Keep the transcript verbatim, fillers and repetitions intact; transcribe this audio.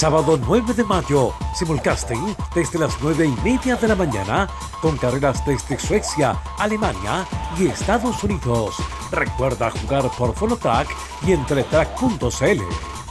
Sábado nueve de mayo, simulcasting desde las nueve y media de la mañana con carreras desde Suecia, Alemania y Estados Unidos. Recuerda jugar por Fonotrack y en teletrack punto c l.